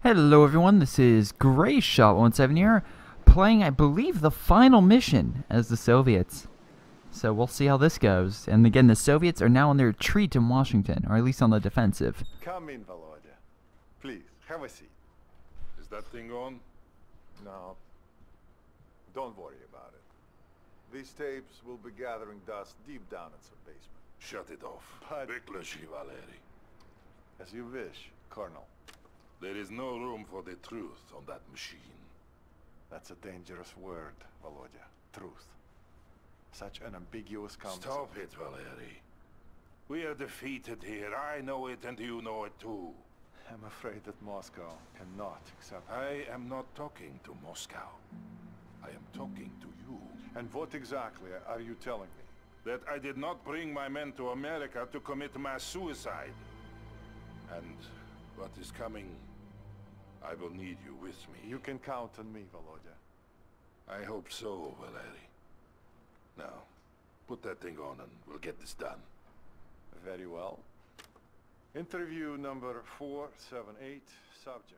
Hello everyone, this is GrayShot17 here, playing, I believe, the final mission as the Soviets. So we'll see how this goes. And again, the Soviets are now on their retreat in Washington, or at least on the defensive. Come in, Volodya. Please, have a seat. Is that thing on? No. Don't worry about it. These tapes will be gathering dust deep down in some basement. Shut it off. But... Vyključi, Valeri. As you wish, Colonel. There is no room for the truth on that machine. That's a dangerous word, Volodya. Truth. Such an ambiguous concept. Stop it, Valeri. We are defeated here. I know it and you know it too. I'm afraid that Moscow cannot accept it. I am not talking to Moscow. I am talking to you. And what exactly are you telling me? That I did not bring my men to America to commit mass suicide. And what is coming, I will need you with me. You can count on me, Volodya. I hope so, Valeri. Now, put that thing on and we'll get this done. Very well. Interview number 478, subject,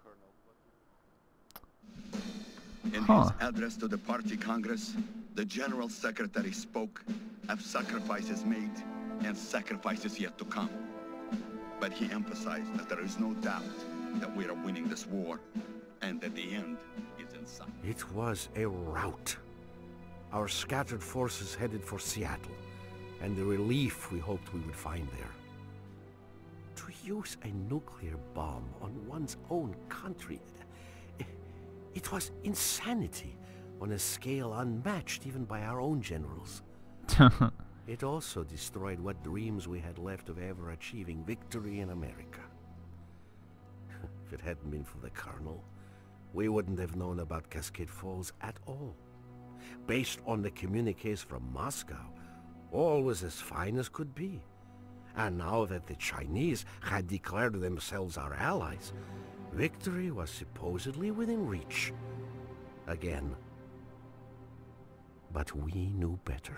Colonel. In his address to the party congress, the general secretary spoke of sacrifices made and sacrifices yet to come. But he emphasized that there is no doubt that we are winning this war and that the end is in sight. It was a rout. Our scattered forces headed for Seattle, and the relief we hoped we would find there. To use a nuclear bomb on one's own country, it was insanity on a scale unmatched even by our own generals. It also destroyed what dreams we had left of ever achieving victory in America. If it hadn't been for the Colonel, we wouldn't have known about Cascade Falls at all. Based on the communiques from Moscow, all was as fine as could be. And now that the Chinese had declared themselves our allies, victory was supposedly within reach. Again. But we knew better.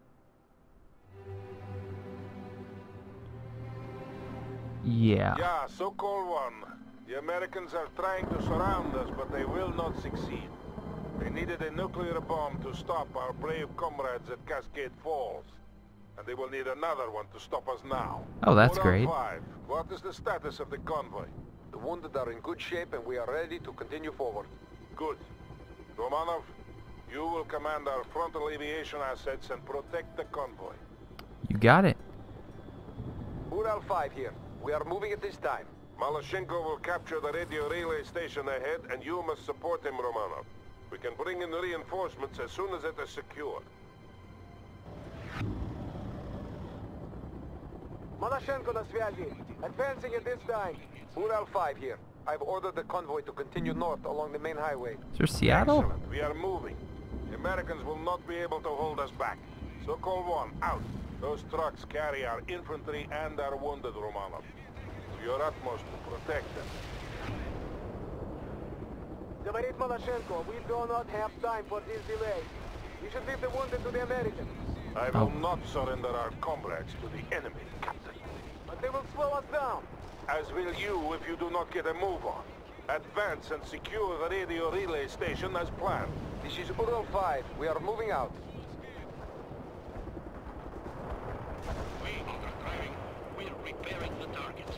Yeah. Yeah, so-called one. The Americans are trying to surround us, but they will not succeed. They needed a nuclear bomb to stop our brave comrades at Cascade Falls. And they will need another one to stop us now. Oh, that's great. 5. What is the status of the convoy? The wounded are in good shape and we are ready to continue forward. Good. Romanov, you will command our frontal aviation assets and protect the convoy. You got it. Ural 5 here. We are moving at this time. Malashenko will capture the radio relay station ahead, and you must support him, Romanov. We can bring in reinforcements as soon as it is secure. Malashenko на связи. Advancing at this time. Ural 5 here. I've ordered the convoy to continue north along the main highway. Is there Seattle? Excellent. We are moving. The Americans will not be able to hold us back. So-called one, out. Those trucks carry our infantry and our wounded, Romanov. Do your utmost to protect them. Говорит Malashenko, we do not have time for this delay. We should leave the wounded to the Americans. I will not surrender our comrades to the enemy, Captain. But they will slow us down. As will you if you do not get a move on. Advance and secure the radio relay station as planned. This is Ural 5. We are moving out. We are driving. We are repairing the targets.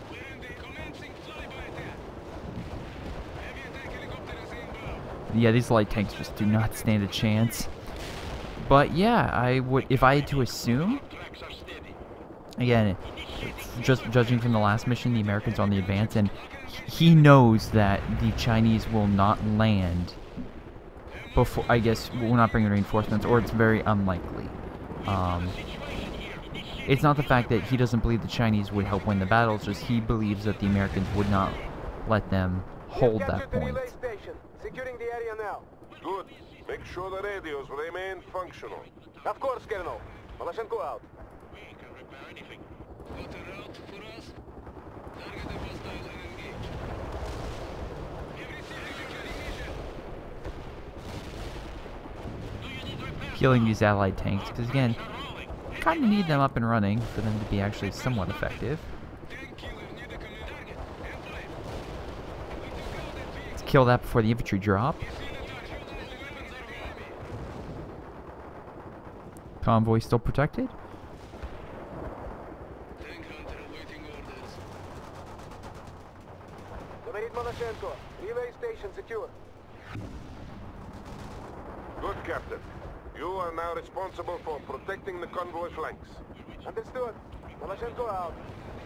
Yeah, these light tanks just do not stand a chance. But yeah, I would, if I had to assume, again, just judging from the last mission, the Americans are on the advance, and he knows that the Chinese will not land before, I guess, will not bring reinforcements, or it's very unlikely. It's not the fact that he doesn't believe the Chinese would help win the battle, it's just he believes that the Americans would not let them hold that point. Securing the area now. Good. Make sure the radios remain functional. Of course, Colonel. Malashenko out. We can repair anything. Got a route for us? Target the hostile and engage. Everything is Killing these allied tanks, because again, kind of need them up and running for them to be actually somewhat effective. Tank killer near the target. Employ. We took kill that before the infantry drop. Convoy still protected. Tank hunter awaiting orders. Leonid Malachenko, relay station secure. Good, Captain. You are now responsible for protecting the convoy flanks. Understood. Malachenko out.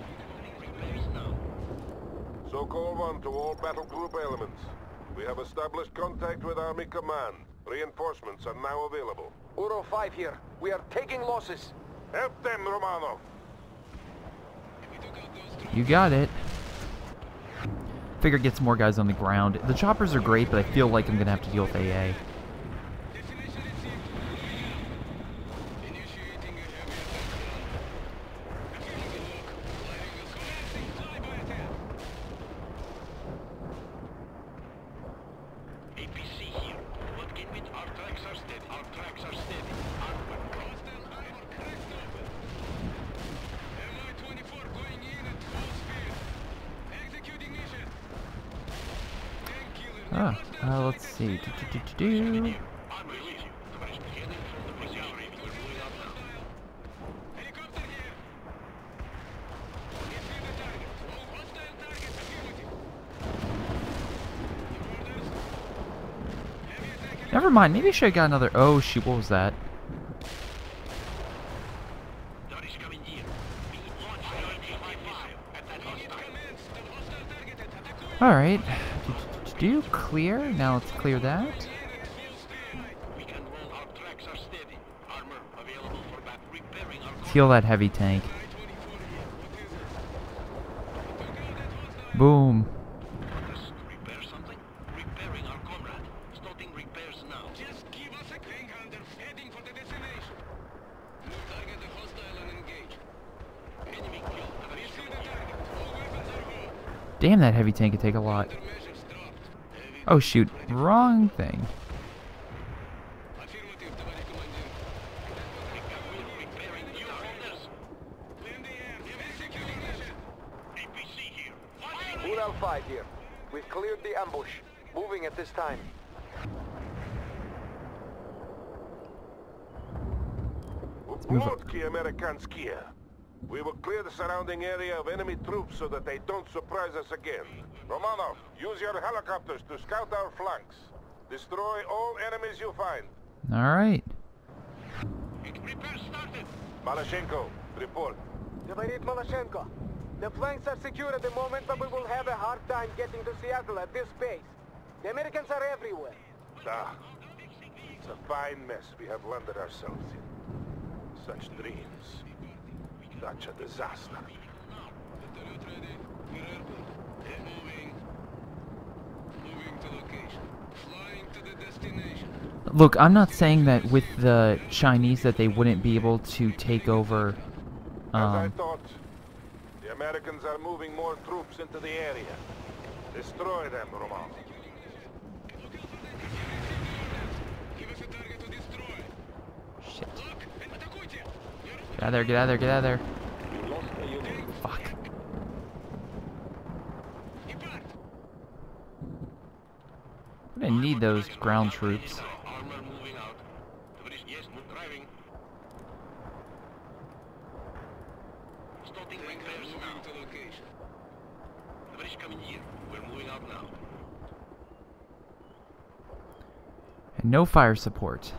Sokol 1 to all battle group elements. We have established contact with Army Command. Reinforcements are now available. Uro 5 here. We are taking losses. Help them, Romanov! You got it. Figure get some more guys on the ground. The choppers are great, but I feel like I'm gonna have to deal with AA. Let's see. Never mind, maybe I should have got another. Oh shoot, what was that? Alright. Do clear. Now let's clear that. Heal that heavy tank. Boom. Damn, that heavy tank could take a lot. Oh shoot, wrong thing. Ural 5 here. We've cleared the ambush. Moving at this time. Młotki Amerykanskie. We will clear the surrounding area of enemy troops so that they don't surprise us again. Romanov, use your helicopters to scout our flanks. Destroy all enemies you find. Alright. Repair started. Malachenko, report. Leonid Malachenko. The flanks are secure at the moment, but we will have a hard time getting to Seattle at this pace. The Americans are everywhere. Ah, it's a fine mess we have landed ourselves in. Such dreams. Such a disaster. Vertolyot ready. We're airborne. Moving. Moving to location. Flying to the destination. Look, I'm not saying that with the Chinese that they wouldn't be able to take over. As I thought, the Americans are moving more troops into the area. Destroy them, Romanov. Give us a target to destroy. Shit. Look, атакуйте. Get out of there, get out of there, get out of there. Fuck. Depart. I'm gonna need those ground troops. Armor moving out. Yes, driving. Starting repairs now. To location. Tоварищ командир, we're moving out now. And no fire support.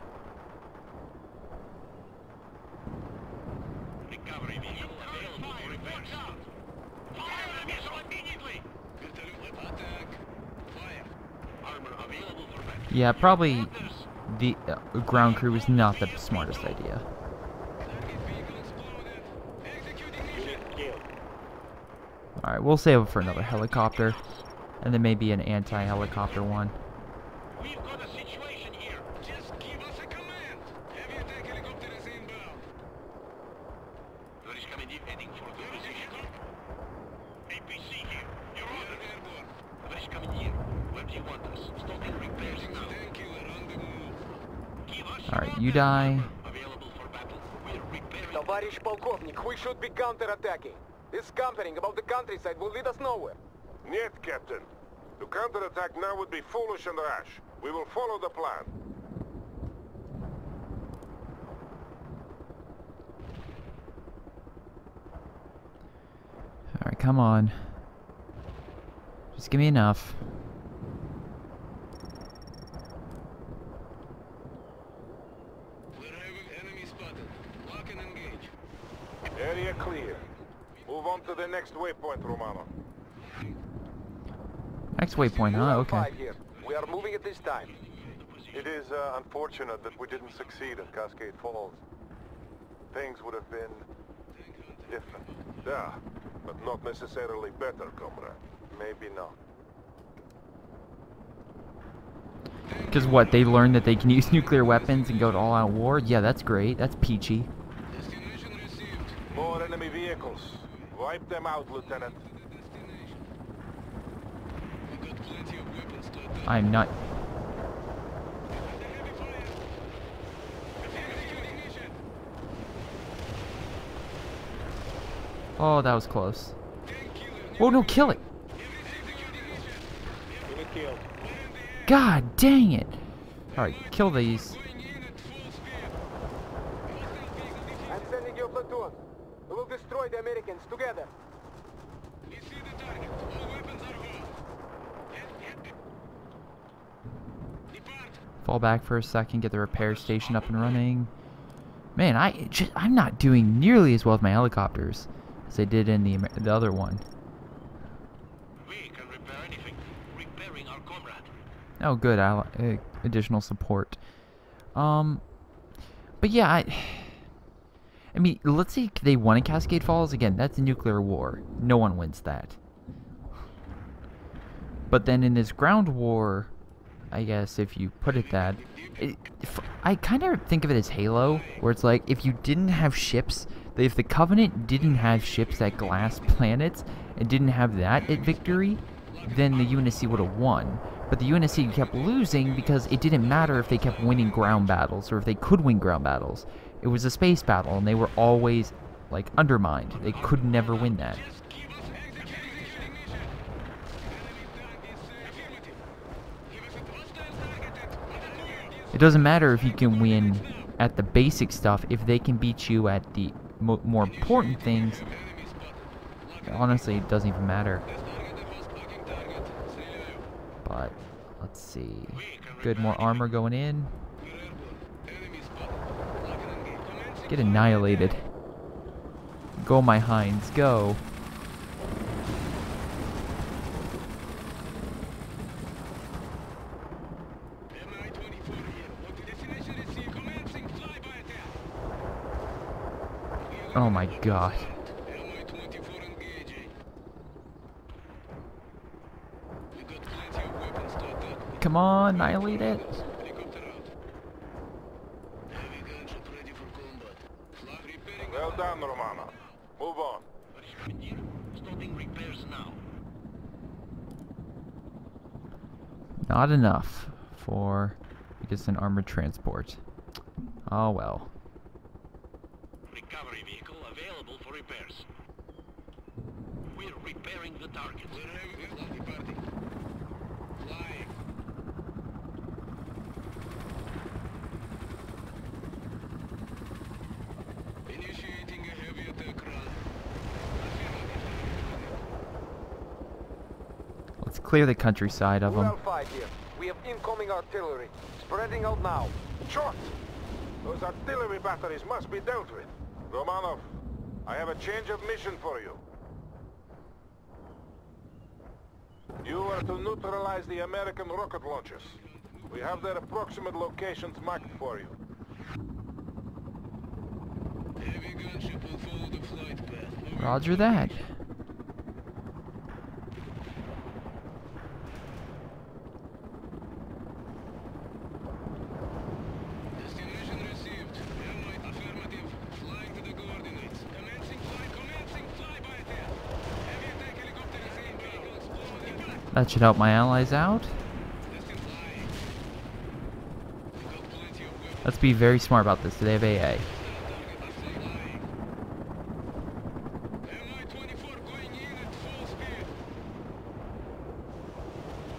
Recovery vehicle available for repair now. Fire the missile immediately. Vertolyot attack. Fire. Armor available for battle. Yeah, probably the ground crew is not the smartest idea. Target vehicle exploded. Executing mission. Alright, we'll save it for another helicopter. And then maybe an anti-helicopter one. We've got a situation here. Just give us a command. Heavy attack helicopter is inbound. Товарищ командир, heading for the position. APC here. You're airborne. Товарищ командир, where do you want us? Starting repairs now. Tank killer on the move. Give us Alright, you die. available for battle. We're repairing. Товарищ полковник, we should be counterattacking. This scampering about the countryside will lead us nowhere. Нет, Captain. To counterattack now would be foolish and rash. We will follow the plan. Alright, come on. Just give me enough. We're having enemy spotted. Lock and engage. Area clear. Move on to the next waypoint, Romano. Next waypoint, huh? Okay. 5 here. We are moving at this time. It is unfortunate that we didn't succeed at Cascade Falls. Things would have been different. Yeah, but not necessarily better, comrade. Maybe not. Because what, they learned that they can use nuclear weapons and go to all-out war? Yeah, that's great. That's peachy. Destination received. More enemy vehicles. Wipe them out, Lieutenant. We got plenty of weapons to attack. I'm not... Heavy fire. Ignition. Oh, that was close. Tank killer. Oh, no, kill it! Unit killed. God dang it! Alright, kill these. Going in at full speed. I'm sending you a platoon. We will destroy the Americans together. We see the target. All weapons are gone. Depart. Fall back for a second, get the repair station up and running. Man, I'm not doing nearly as well with my helicopters as I did in the other one. We can repair anything. Repairing our comrade. Oh, good. Additional support. But yeah, I mean, let's say they won in Cascade Falls. Again, that's a nuclear war. No one wins that. But then in this ground war, I guess if you put it that, I kind of think of it as Halo, where it's like if you didn't have ships, if the Covenant didn't have ships that glass planets and didn't have that at victory, then the UNSC would have won. But the UNSC kept losing because it didn't matter if they kept winning ground battles or if they could win ground battles. It was a space battle, and they were always, like, undermined. They could never win that. Just give us execution. Affirmative. Give us a hostile targeted. It doesn't matter if you can win at the basic stuff if they can beat you at the more important things. Enemy spotted. Honestly, it doesn't even matter. Let's target the host fucking target. Стреляю. But let's see. Good, more armor going in. We're airborne. Enemy spotted. Lock and engage. Commencing Get annihilated. Go, my hinds, go. MI-24 here. Look, destination received. Commencing flyby attack. Oh my god. MI-24 engaging. We got plenty of weapons to attack. Come on, annihilate it. Helicopter out. Heavy gunship ready for combat. Flag repairing. Well done, Romano. Move on. Stopping repairs now. Not enough for, I guess, an armored transport. Oh well. Recovery vehicle available for repairs. We're repairing the target. We're having a lucky party. Flying. Initiating a heavy attack run. Let's clear the countryside of them. Ural 5 here. We have incoming artillery. Spreading out now. Short! Those artillery batteries must be dealt with. Romanov, I have a change of mission for you. You are to neutralize the American rocket launchers. We have their approximate locations marked for you. Heavy gunship will follow the flight path. Roger that. Destination received. Airlight affirmative. Flying to the coordinates. Commencing flyby attack. Heavy attack helicopter is in. Vehicle exploded. That should help my allies out. Destined flying. We got plenty of weapons. Let's be very smart about this. They have AA. MI-24 going in at full speed.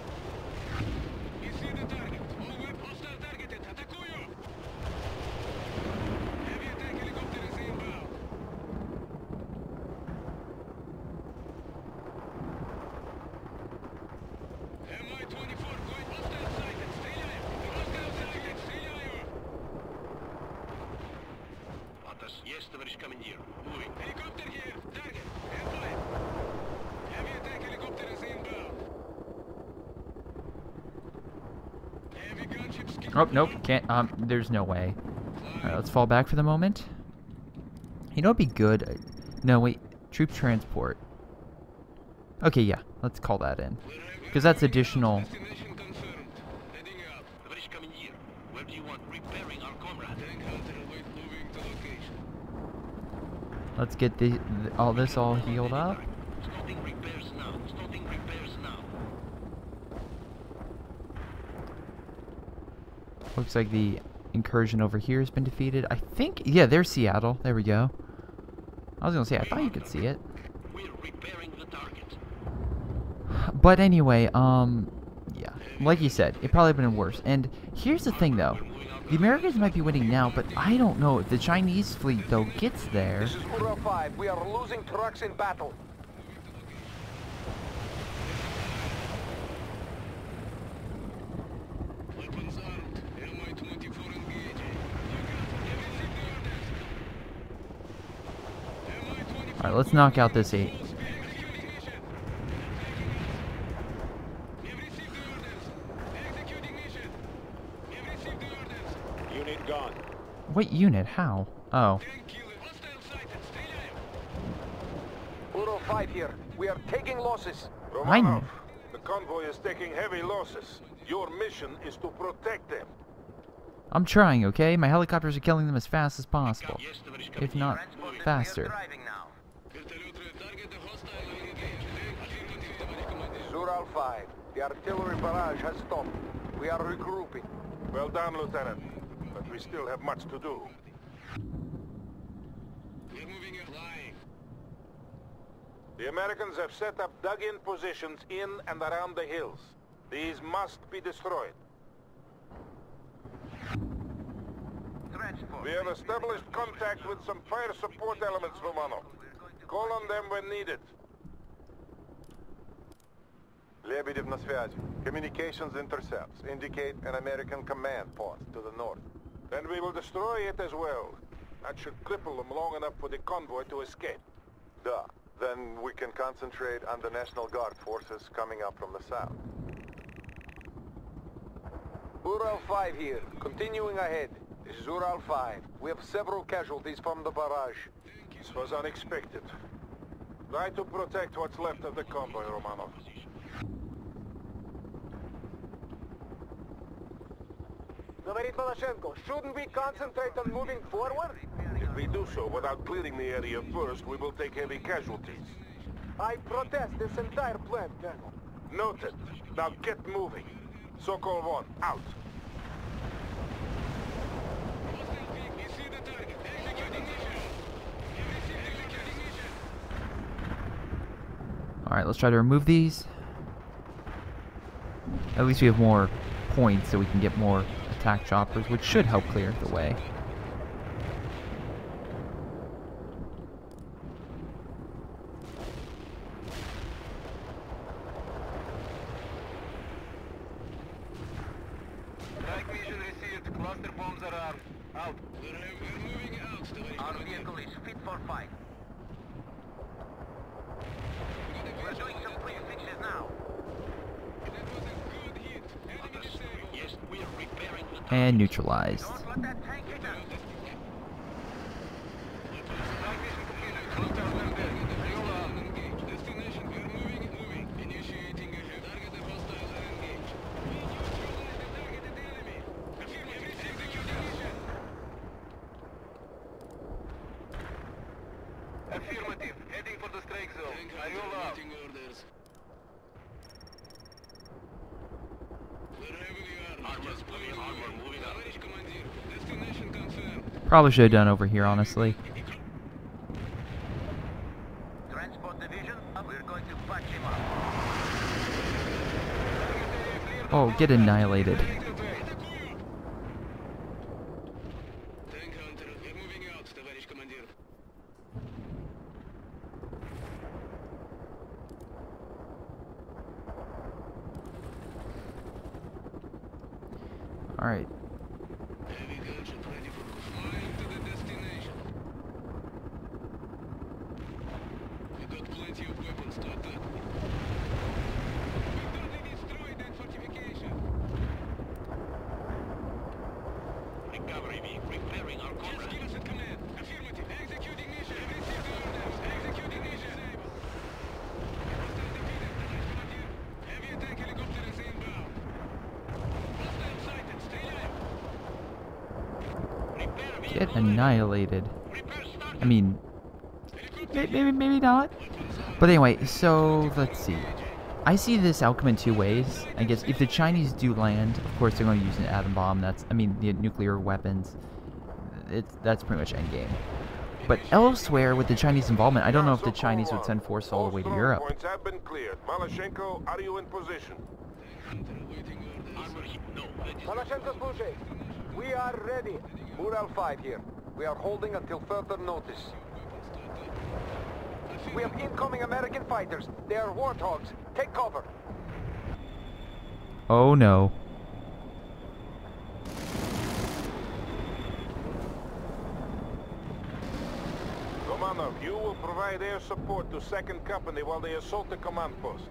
Oh, nope, can't, there's no way. Alright, let's fall back for the moment. You know what'd be good? No, wait, troop transport. Okay, yeah, let's call that in. Because that's additional. Destination confirmed. Heading out. Товарищ командир, where do you want repairing our comrade? Tank hunter await moving to location. Let's get all this all healed up. Starting repairs now. Starting repairs now. Looks like the incursion over here has been defeated. I think, yeah, there's Seattle. There we go. I was gonna say, I thought you could see it. We're repairing the target. But anyway, yeah, like you said, it probably would have been worse. And here's the thing, though. The Americans might be winning now, but I don't know if the Chinese fleet, though, gets there. This is Ural 5. We are losing trucks in battle. Weapons armed. Mi-24 engaged. Alright, let's knock out this 8. Unit gone. What unit? How? Oh. Ural 5 here. We are taking losses. I know. Romanov, the convoy is taking heavy losses. Your mission is to protect them. I'm trying, okay? My helicopters are killing them as fast as possible. If not faster. Ural 5. The artillery barrage has stopped. We are regrouping. Well done, Lieutenant. But we still have much to do. We're moving in line. The Americans have set up dug-in positions in and around the hills. These must be destroyed. We have established contact with some fire support elements, Romanov. Call on them when needed. Lebedev на связи. Communications intercepts indicate an American command post to the north. Then we will destroy it as well. That should cripple them long enough for the convoy to escape. Duh. Then we can concentrate on the National Guard forces coming up from the south. Ural 5 here. Continuing ahead. This is Ural 5. We have several casualties from the barrage. This was unexpected. Try to protect what's left of the convoy, Romanov. Tavarit Voloshenko, shouldn't we concentrate on moving forward? If we do so without clearing the area first, we will take heavy casualties. I protest this entire plan, Colonel. Noted. Now get moving. Sokol 1, out. We see the target. Executing mission. We received executing mission. Alright, let's try to remove these. At least we have more points so we can get more attack choppers, which should help clear the way. Strike mission received. Cluster bombs are armed. Out. We're moving out. Our vehicle is fit for fight. We're doing some quick fixes now. That was a good hit. Enemy disabled. Yes, we are repairing the And neutralized. Don't let that tank hit us. Strike mission completed. Cluster landed. Fuel up. Engage. Destination. We are moving. Initiating ahead. Target hostile and engage. We neutralize the targeted enemy. Affirmative. Executing mission. Affirmative. Heading for the strike zone. Tank Fuel up. awaiting orders. We're heavily armed. Just moving armor moving up. Tоварищ командир. Destination confirmed. Probably should have done over here, honestly. Transport division, we're going to patch him up. Oh, get annihilated. Tank hunter. We're moving out, товарищ командир. Alright. Heavy gunship ready for flying to the destination. We got plenty of weapons to attack with. We totally destroyed that fortification. Get annihilated. I mean, maybe not. But anyway, so let's see. I see this outcome in two ways. I guess if the Chinese do land, of course they're going to use an atom bomb. The nuclear weapons. That's pretty much endgame. But elsewhere, with the Chinese involvement, I don't know if the Chinese would send forces all the way to Europe. Points have been cleared. Malashenko, are you in position? Malashenko's Boucher, we are ready. Ural 5 here. We are holding until further notice. We have incoming American fighters. They are warthogs. Take cover. Oh no. Romanov, you will provide air support to 2nd Company while they assault the command post.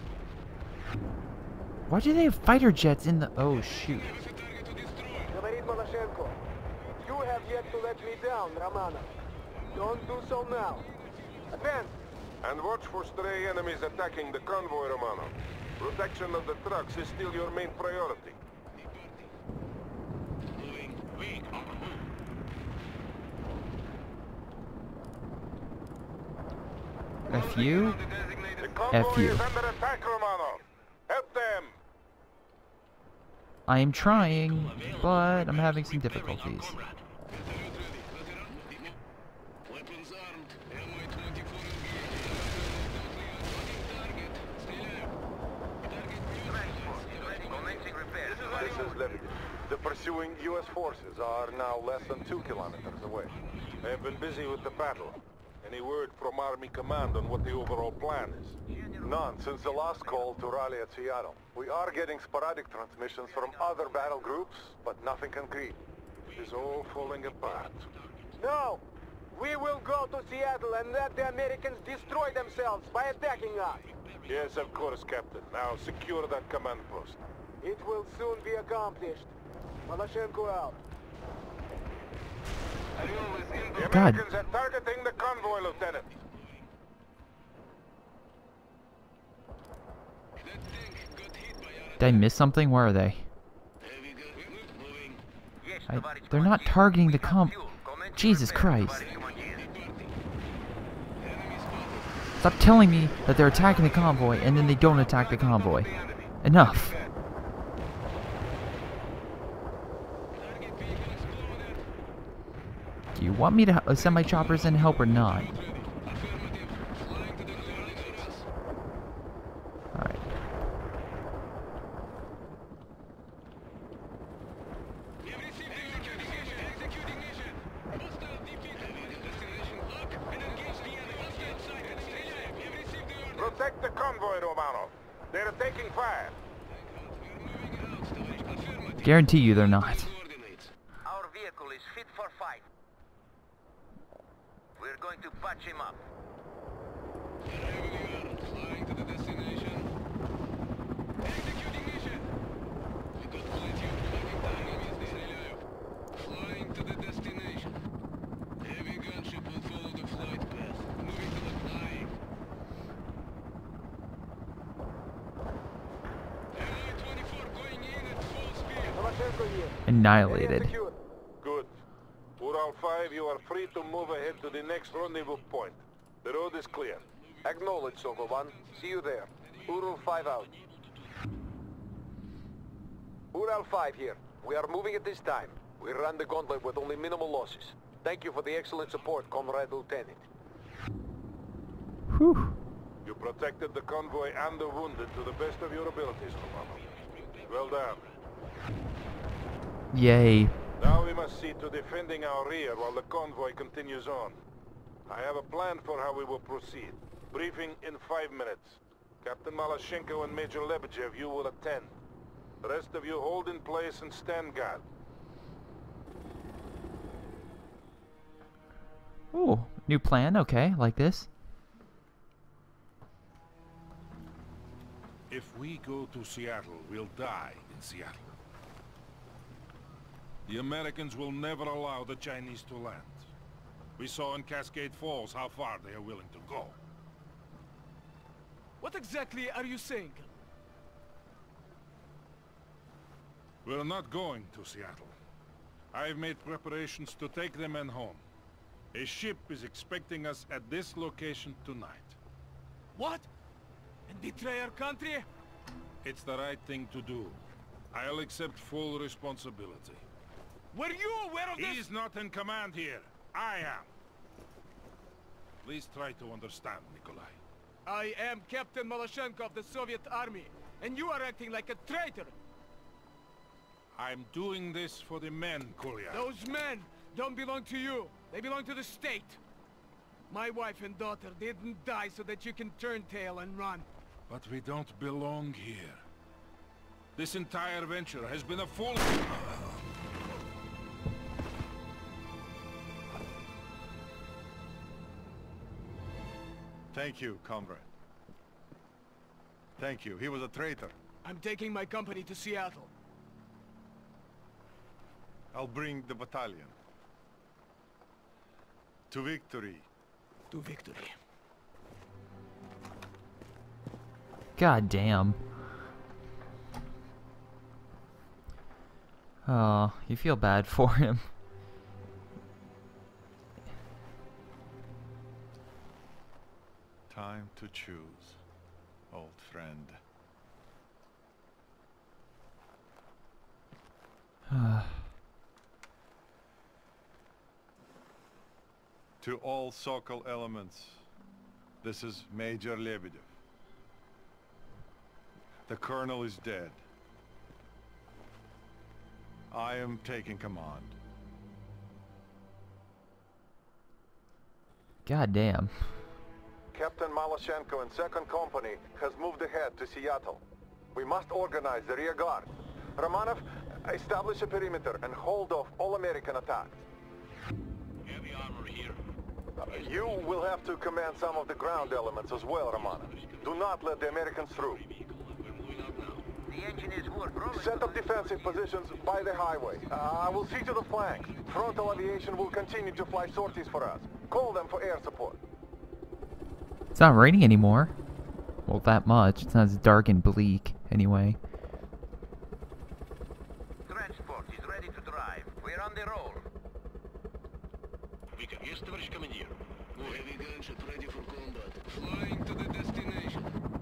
Why do they have fighter jets in the... Oh, shoot. Говорит Malashenko, you have yet to let me down, Romanov. Don't do so now. Advance. And watch for stray enemies attacking the convoy, Romanov. Protection of the trucks is still your main priority. F you? The convoy F you. is under attack, Romanov. Help them! I am trying, but I'm having some difficulties. This is Lebedev. The pursuing U.S. forces are now less than 2 kilometers away. I have been busy with the battle. Any word from Army Command on what the overall plan is? None since the last call to rally at Seattle. We are getting sporadic transmissions from other battle groups, but nothing concrete. It is all falling apart. No! We will go to Seattle and let the Americans destroy themselves by attacking us. Yes, of course, Captain. Now secure that command post. It will soon be accomplished. Malashenko out. The God. Americans are targeting the convoy, Lieutenant. Did I miss something? Where are they? They're not targeting the Jesus Christ. Stop telling me that they're attacking the convoy and then they don't attack the convoy. Enough. Do you want me to send my choppers in to help or not? Alright. Protect the convoy, Romanov. They're taking fire. Guarantee you they're not. Our vehicle is fit for fight. We're going to patch him up. Flying to the destination. Executing mission. We got plenty of flying time, если стреляю. Flying to the destination. Heavy gunship will follow the flight path. Moving to the flying. Mi-24 going in at full speed. Malashenko here. Annihilated. Secure. Good. Ural 5, you are free to move ahead to the next rendezvous point. The road is clear. Acknowledge, Sokol 1. See you there. Ural 5 out. Ural 5 here. We are moving at this time. We ran the gauntlet with only minimal losses. Thank you for the excellent support, Comrade Lieutenant. Whew. You protected the convoy and the wounded to the best of your abilities, Romanov. Well done. Yay. Now we must see to defending our rear while the convoy continues on. I have a plan for how we will proceed. Briefing in 5 minutes. Captain Malashenko and Major Lebedev, you will attend. The rest of you hold in place and stand guard. Ooh, new plan. Okay, like this. If we go to Seattle, we'll die in Seattle. The Americans will never allow the Chinese to land. We saw in Cascade Falls how far they are willing to go. What exactly are you saying? We're not going to Seattle. I've made preparations to take the men home. A ship is expecting us at this location tonight. What? And betray our country? It's the right thing to do. I'll accept full responsibility. Were you aware of this? He's not in command here. I am. Please try to understand, Nikolai. I am Captain Maloshenko of the Soviet Army, and you are acting like a traitor. I'm doing this for the men, Kolya. Those men don't belong to you. They belong to the state. My wife and daughter didn't die so that you can turn tail and run. But we don't belong here. This entire venture has been a full... Thank you, comrade. Thank you. He was a traitor. I'm taking my company to Seattle. I'll bring the battalion. To victory. To victory. God damn. Oh, you feel bad for him. Time to choose, old friend. To all Sokol elements, this is Major Lebedev. The colonel is dead. I am taking command. God damn. Captain Maloshenko and 2nd Company has moved ahead to Seattle. We must organize the rear guard. Romanov, establish a perimeter and hold off all American attacks. Heavy armor here. You will have to command some of the ground elements as well, Romanov. Do not let the Americans through. We're moving out now. The engineers work rolling. Set up defensive positions by the highway. I will see to the flanks. Frontal aviation will continue to fly sorties for us. Call them for air support. It's not raining anymore. Well, that much. It's not as dark and bleak, anyway. Transport is ready to drive. We're on the roll. Vika, yes, товарищ командир. Heavy gunship ready for combat. Flying to the destination.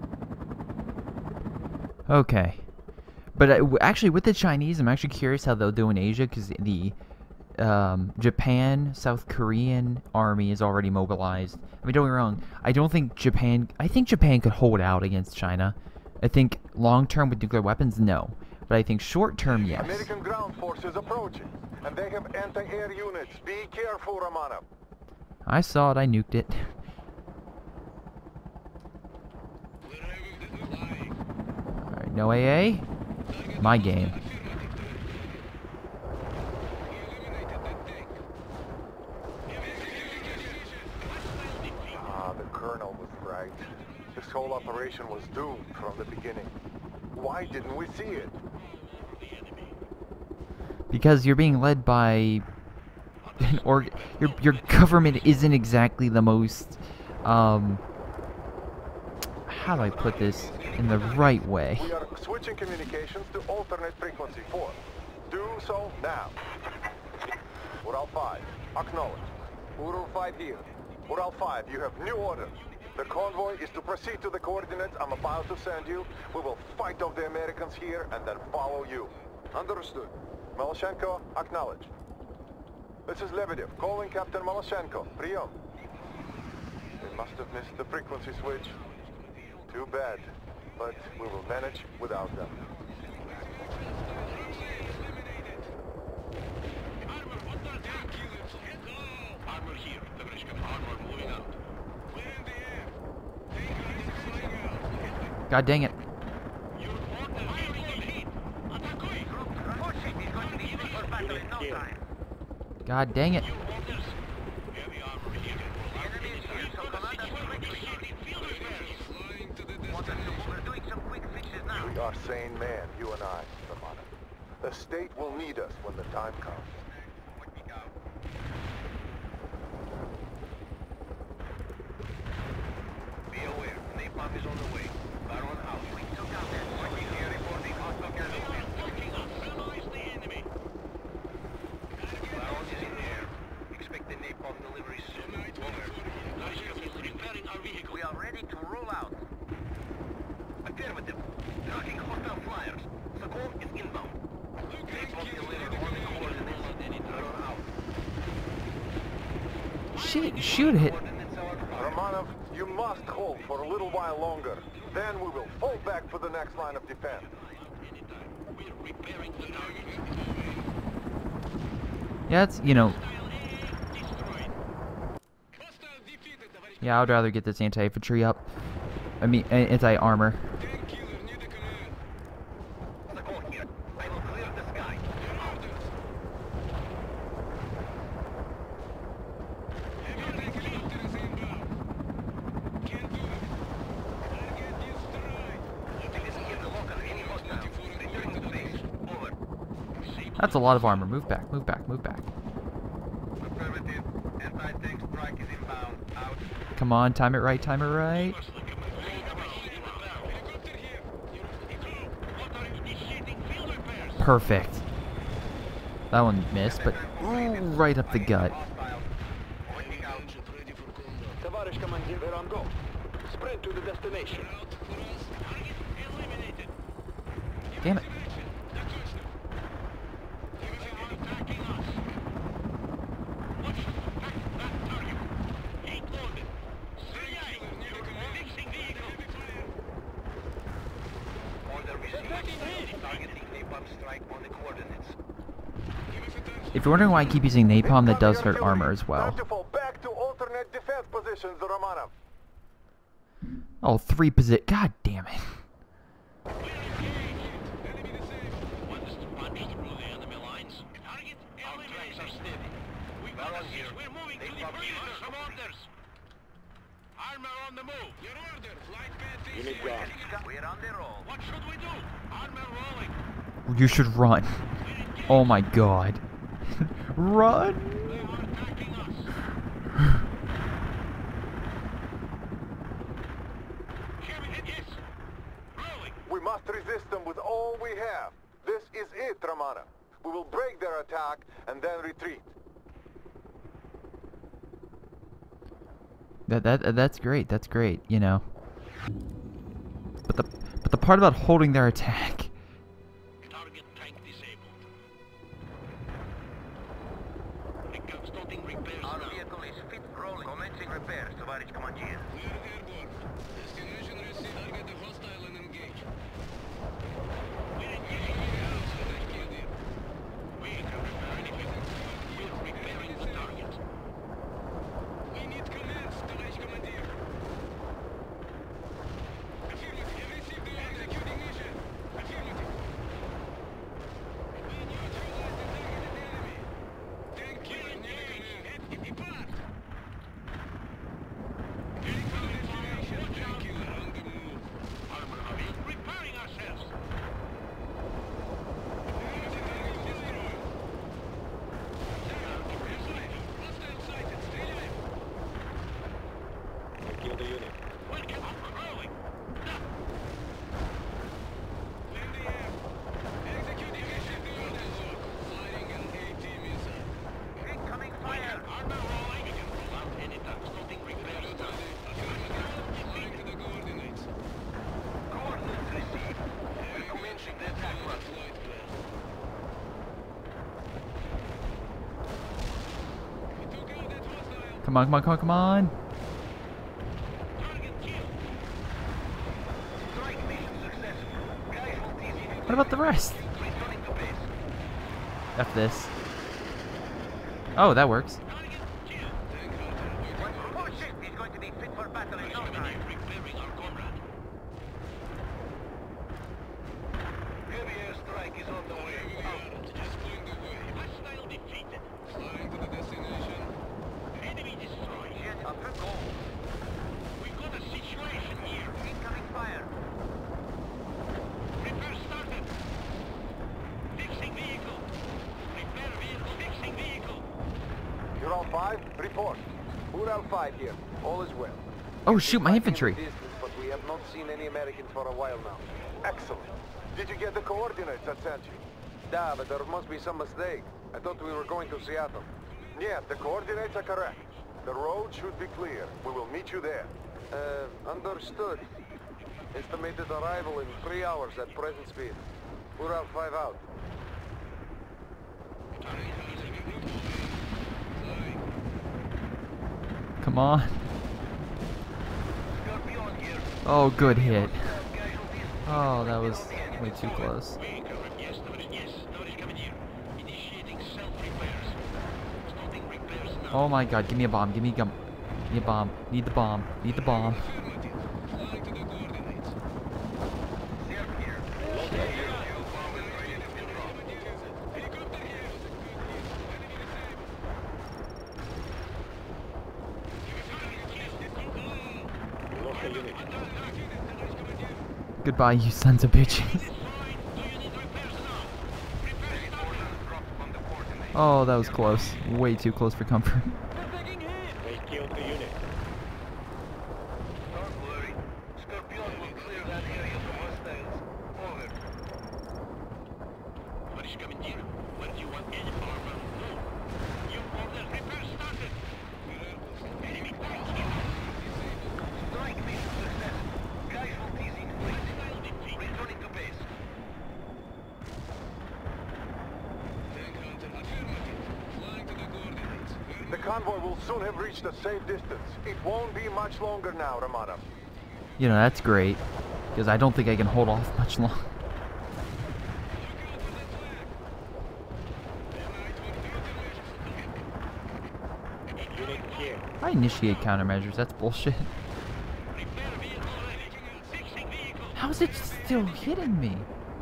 Okay. But actually, with the Chinese, I'm actually curious how they'll do in Asia, because the Japan, South Korean army is already mobilized. I mean, don't get me wrong. I think Japan could hold out against China. I think long-term with nuclear weapons, no. But I think short-term, yes. American ground force is approaching, and they have anti-air units. Be careful, Romanov. I saw it. I nuked it. We're having the flying. Alright, no AA? My game. The colonel was right. This whole operation was doomed from the beginning. Why didn't we see it? Because you're being led by... or your government isn't exactly the most... how do I put this in the right way? We are switching communications to alternate frequency 4. Do so now. Ural 5, acknowledge. Ural 5 here. Ural 5, you have new orders. The convoy is to proceed to the coordinates I'm about to send you. We will fight off the Americans here and then follow you. Understood. Maloshenko, acknowledge. This is Lebedev, calling Captain Maloshenko. Прием. They must have missed the frequency switch. Too bad, but we will manage without them. Armor here, товарищ командир. Armor moving out. We're in the air. Tank is flying out. God dang it. Your orders are being hit. Атакуй. Pushing is going to be used for battle in no time. God dang it. Your orders. Heavy armor here. The enemy is here, so command us quickly. Field repairs. Flying to the Want us to move? We're doing some quick fixes now. We are sane men, you and I, Romanov. The state will need us when the time comes. Be aware, napalm is on the way. Baron out. We took out that point here reporting hostile casualties. Minimize the enemy. shit! Shoot it! Romanov, you must hold for a little while longer. Then we will fall back for the next line of defense. Yeah, it's, you know... Yeah, I would rather get this anti-infantry up. I mean, anti-armor. That's a lot of armor. Move back, move back, move back. Come on, time it right, time it right. Perfect. That one missed, but ooh, right up the gut. Товарищ командир, we're on go. Sprint to the destination. Damn it. If you're wondering why I keep using napalm, that does hurt armor as well. Time to fall back to alternate defense positions, Romanov. Oh, 3 position. God damn it. Armor on the move. Your order. Flight path Unit gone. We're on the roll. What should we do? Armor rolling. You should run. Oh my god. Run! They are attacking us. Yes. Rolling. We must resist them with all we have. This is it, Romanov. We will break their attack and then retreat. That's great. That's great. You know. But the part about holding their attack. Target tank disabled. Reconstructing repairs now. Our vehicle is fit rolling. Commencing repairs, Товарищ командир. We are airborne. Destination received. Target the hostile and engage. We're engaging the house. We can repair anything. We're repairing the target. We need commands, Товарищ командир. Affirmative. You received the executing mission. Affirmative. We neutralized the targeted enemy. Tank kill engaged. Depart. Critical destination. Tank killer on the move. Armor having. Repairing ourselves. Hostile sighted. Стреляем. Kill the unit. Welcome. Rolling. Land the air. Executing mission. The order log. Firing an AT missile. Incoming fire. Armor rolling. We can roll out anytime. Starting repairs now. Firing to the coordinates. Coordinates received. Commencing the attack run. Flight plan. We took out that hostile. Come on, come on, come on, come on. Target killed. Strike mission successful. Casualties. What about the rest? Returning to base. F this. Oh, that works. Target killed. Tank hunter. One ship is going to be fit for battle in no time. Repairing our comrade. Heavy airstrike is on the way. Just pulling the way. Hostile defeated. Flying to the destination. Enemy destroyed. Yes, up to go. We've got a situation here. Incoming fire. Repair started. Fixing vehicle. Repair vehicle. Fixing vehicle. Ural 5, report. Ural 5 here. All is well. Oh shoot, my infantry. Distance, but we have not seen any Americans for a while now. Excellent. Did you get the coordinates I sent you? Yeah, but there must be some mistake. I thought we were going to Seattle. Yes, the coordinates are correct. The road should be clear. We will meet you there. Understood. Estimated arrival in 3 hours at present speed. Ural 5 out. Come on. Oh, good hit. Oh, that was way too close. Oh my god, give me a bomb, give me a bomb. Need the bomb, need the bomb. Goodbye, you sons of bitches. Oh, that was close. Way too close for comfort. They killed the unit. Don't worry. Scorpion will clear that area from hostiles. Over. Товарищ командир, where do you want any armor? No. You ordered repair started. Enemy tanks here. Strike mission success. Casualties in fleet. Returning to base. The convoy will soon have reached a safe distance. It won't be much longer now, Romano. You know, that's great. Because I don't think I can hold off much longer. I initiate countermeasures, that's bullshit. How is it still hitting me?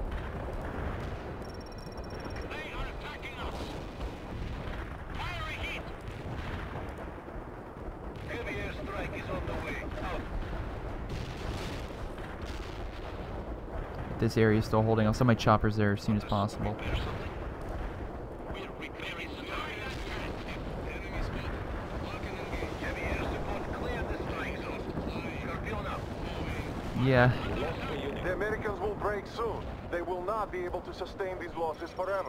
This area is still holding. I'll send my choppers there as soon as possible. Yeah. The Americans will break soon. They will not be able to sustain these losses forever.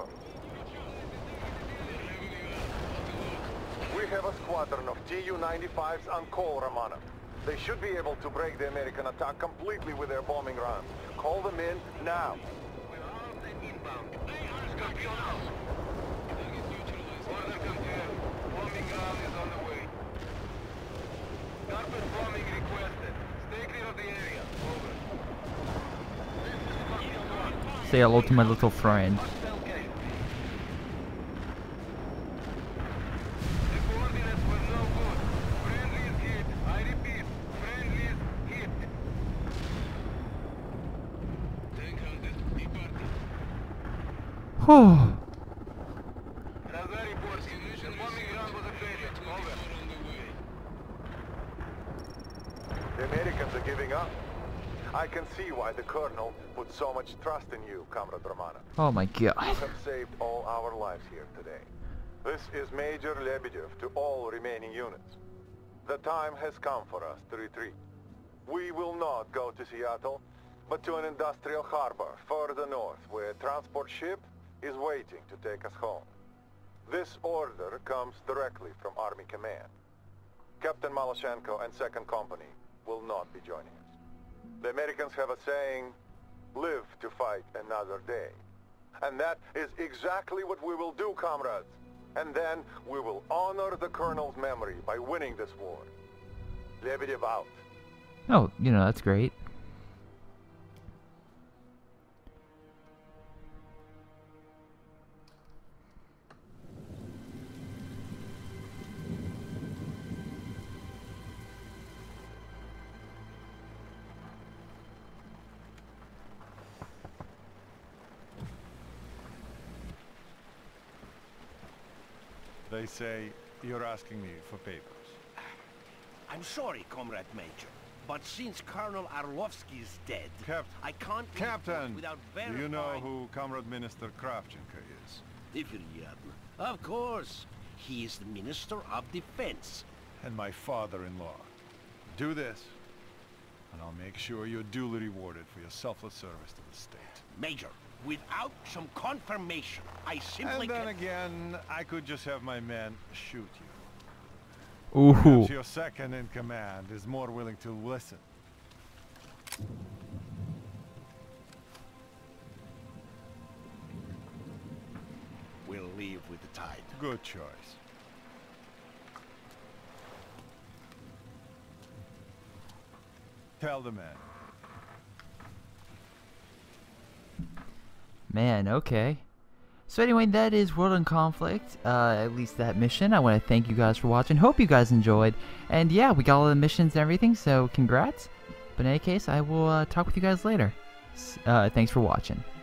We have a squadron of Tu-95s on call, Romano. They should be able to break the American attack completely with their bombing runs. Call them in now. We're armed and inbound. Scorpion out. Order confirmed. Bombing run is on the way. Carpet bombing requested. Stay clear of the area. Over. This is Scorpion 1. Say hello to my little friend. Hostile casualties. The coordinates were no good. Friendly is hit. I repeat, friendly is hit. Tank hunted. Departed. Oh. Radar reports. The bombing run was a failure. Over. The Americans are giving up. I can see why the Colonel put so much trust in you, Comrade Romano. Oh my god. You have saved all our lives here today. This is Major Lebedev to all remaining units. The time has come for us to retreat. We will not go to Seattle, but to an industrial harbor further north where a transport ship is waiting to take us home. This order comes directly from Army Command. Captain Maloshenko and 2nd Company will not be joining us. The Americans have a saying, live to fight another day. And that is exactly what we will do, comrades. And then we will honor the Colonel's memory by winning this war. Lebedev out. Oh, you know, that's great. They say you're asking me for papers. I'm sorry, Comrade Major, but since Colonel Arlovsky is dead, I can't leave Captain, without do verifying... you know who Comrade Minister Kravchenko is? Of course. He is the Minister of Defense. And my father-in-law. Do this, and I'll make sure you're duly rewarded for your selfless service to the state. Major, without some confirmation, I simply And then can't... again, I could just have my men shoot you. Ooh. Perhaps your second in command is more willing to listen. We'll leave with the tide. Good choice. Tell the man. Man, okay. So anyway, that is World in Conflict, at least that mission. I want to thank you guys for watching. Hope you guys enjoyed. And yeah, we got all the missions and everything, so congrats. But in any case, I will talk with you guys later. Thanks for watching.